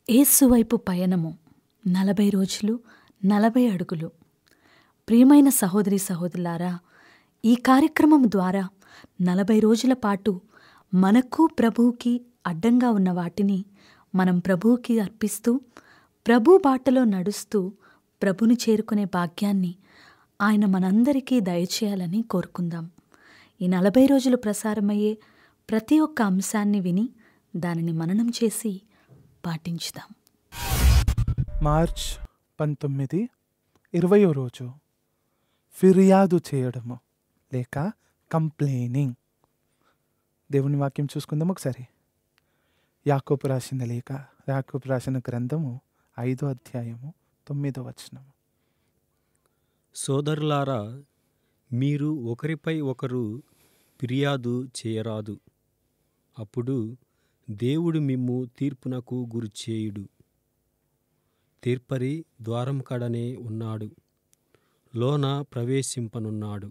యేసువైపు పయనము 40 రోజులు 40 అడుగులు. ప్రియమైన సహోదరి సహోదరులారా, ఈ కార్యక్రమం ద్వారా 40 రోజుల పాటు మనకు ప్రభువుకి అడ్డంగా ఉన్న వాటిని మనం ప్రభువుకి అర్పిస్తూ, ప్రభు బాటలో నడుస్తూ ప్రభుని చేరుకునే భాగ్యాన్ని ఆయన మనందరికీ దయచేయాలని కోరుకుందాం. ఈ 40 రోజులు ప్రసారమయ్యే ప్రతి ఒక్క అంశాన్ని విని దానిని మననం చేసి పాటించుదాం. మార్చ్ 19 20వ రోజు ఫిర్యాదు చేయడము లేక కంప్లైనింగ్. దేవుని వాక్యం చూసుకుందాం ఒకసారి. యాకోబు రాసిన లేఖ, యాకోబు రాసిన గ్రంథము 5వ అధ్యాయము 9వ వచనము. సోదరులారా, మీరు ఒకరిపై ఒకరు ఫిర్యాదు చేయరాదు, అప్పుడు దేవుడు మిమ్ము తీర్పునకు గురిచేయుడు. తీర్పరి ద్వారం కడనే ఉన్నాడు, లోన ప్రవేశింపనున్నాడు.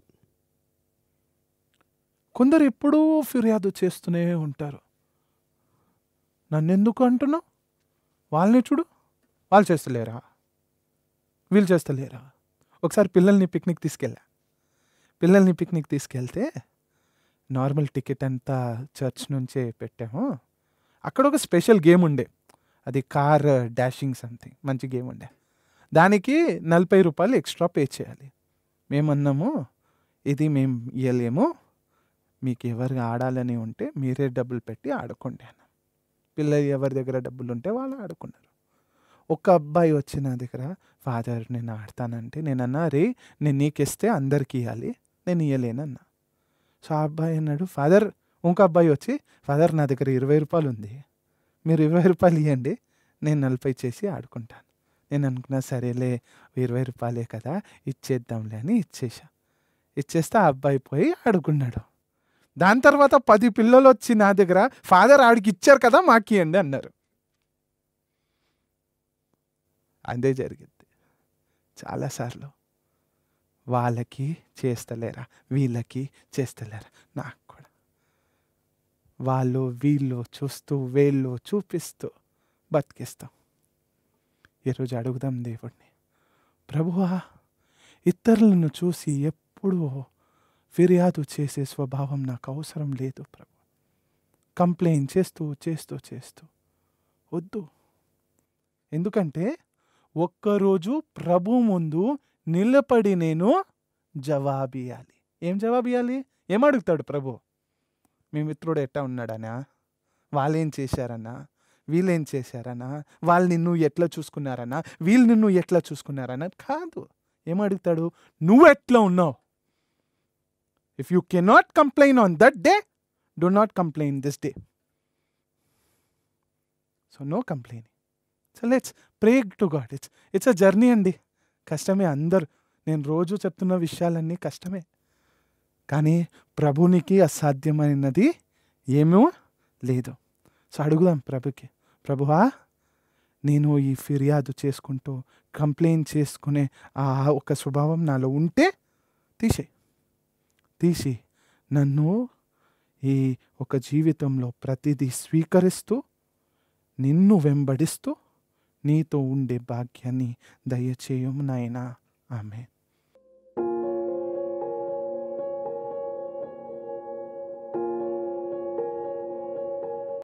కొందరు ఎప్పుడూ ఫిర్యాదు చేస్తూనే ఉంటారు. నన్నెందుకు అంటున్నావు? వాళ్ళని చూడు, వాళ్ళు చేస్తలేరా, వీళ్ళు చేస్తలేరా. ఒకసారి పిల్లల్ని పిక్నిక్ తీసుకెళ్తే నార్మల్ టికెట్ అంతా చర్చ్ నుంచే పెట్టాము. అక్కడ ఒక స్పెషల్ గేమ్ ఉండే, అది కార్ డాషింగ్ సంథింగ్, మంచి గేమ్ ఉండే. దానికి 40 రూపాయలు ఎక్స్ట్రా పే చేయాలి. మేమన్నాము, ఇది మేము ఇవ్వలేము, మీకు ఎవరు ఆడాలని ఉంటే మీరే డబ్బులు పెట్టి ఆడుకోండి అన్న. పిల్లలు ఎవరి దగ్గర డబ్బులు ఉంటే వాళ్ళు ఆడుకున్నారు. ఒక అబ్బాయి వచ్చి నా దగ్గర, ఫాదర్ నేను ఆడతానంటే, నేనన్నా రే నేను నీకు ఇస్తే అందరికి ఇవ్వాలి, నేను ఇవ్వలేనన్నా. సో ఆ అబ్బాయి అన్నాడు, ఫాదర్. ఇంకో అబ్బాయి వచ్చి, ఫాదర్ నా దగ్గర 20 రూపాయలు ఉంది, మీరు 20 రూపాయలు ఇవ్వండి, నేను 40 చేసి ఆడుకుంటాను. నేను అనుకున్నా, సరేలే 20 రూపాయలే కదా ఇచ్చేద్దాంలే అని ఇచ్చేస్తే ఆ అబ్బాయి పోయి ఆడుకున్నాడు. దాని తర్వాత 10 పిల్లలు వచ్చి నా దగ్గర, ఫాదర్ ఆడికి ఇచ్చారు కదా మాకు ఇవ్వండి అన్నారు. అదే జరిగింది చాలాసార్లు. వాళ్ళకి చేస్తలేరా, వీళ్ళకి చేస్తలేరా. నాకు కూడా వాళ్ళు వీళ్ళు చూస్తూ వేళ్ళు చూపిస్తూ బతికిస్తాం. ఈరోజు అడుగుదాం దేవుడిని, ప్రభువా, ఇతరులను చూసి ఎప్పుడూ ఫిర్యాదు చేసే స్వభావం నాకు అవసరం లేదు ప్రభు. కంప్లైంట్ చేస్తూ వద్దు. ఎందుకంటే ఒక్కరోజు ప్రభు ముందు నిలబడి నేను జవాబియాలి. ఏం జవాబియాలి? ఏం అడుగుతాడు ప్రభు? మీ మిత్రుడు ఎట్టా ఉన్నాడనా, వాళ్ళేం చేశారన్నా, వీళ్ళేం చేశారన్నా, వాళ్ళు నిన్ను ఎట్లా చూసుకున్నారన్నా, వీళ్ళు నిన్ను ఎట్లా చూసుకున్నారన్నా కాదు. ఏం అడుగుతాడు? నువ్వు ఎట్లా ఉన్నావు? If you cannot complain on that day, do not complain this day. So no complaining. So let's pray to God. It's a journey అండి. కష్టమే. అందరూ నేను రోజు చెప్తున్న విషయాలన్నీ కష్టమే, కానీ ప్రభునికి అసాధ్యమైనది ఏమో లేదు. సో అడుగుదాం ప్రభుకి, ప్రభువా, నేను ఈ ఫిర్యాదు చేసుకుంటూ కంప్లైంట్ చేసుకునే ఆ ఒక స్వభావం నాలో ఉంటే తీసి నన్ను ఈ ఒక జీవితంలో ప్రతిదీ స్వీకరిస్తూ నిన్ను వెంబడిస్తూ నీతో ఉండే భాగ్యాన్ని దయచేయము నాయనా. ఆమేన్.